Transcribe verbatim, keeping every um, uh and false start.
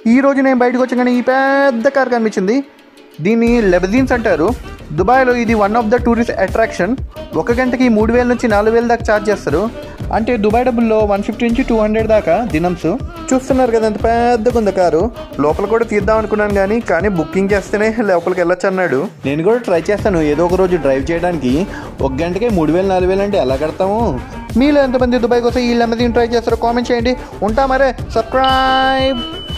ఈరోజు నేను బయటకు వచ్చాగానే ఈ పెద్ద కార్ కనిపించింది. దీన్ని లెబజీన్స్ అంటారు. దుబాయ్లో ఇది one of the tourist attraction. ఒక గంటకి మూడు వేల నుంచి నాలుగు వేల దాకా ఛార్జ్ చేస్తారు. అంటే దుబాయ్ డబ్బుల్లో వన్ ఫిఫ్టీ నుంచి టూ హండ్రెడ్ దాకా దినమ్స్. చూస్తున్నారు కదా ఎంత పెద్దగా ఉంది కారు. లోపల కూడా తీద్దాం అనుకున్నాను కానీ కానీ బుకింగ్ చేస్తేనే లోపలికి వెళ్ళొచ్చు అన్నాడు. నేను కూడా ట్రై చేస్తాను ఏదో ఒక రోజు డ్రైవ్ చేయడానికి. ఒక గంటకే మూడు వేలు నాలుగు వేలు అంటే ఎలా కడతాము? మీలో ఎంతమంది దుబాయ్ కోసం ఈ లెమజీన్ ట్రై చేస్తారో కామెంట్ చేయండి. ఉంటా మరే, సబ్స్క్రైబ్.